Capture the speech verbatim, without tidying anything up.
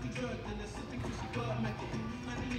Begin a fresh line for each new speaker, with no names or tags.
the drug dealer, sipping cushy blood method. Honey,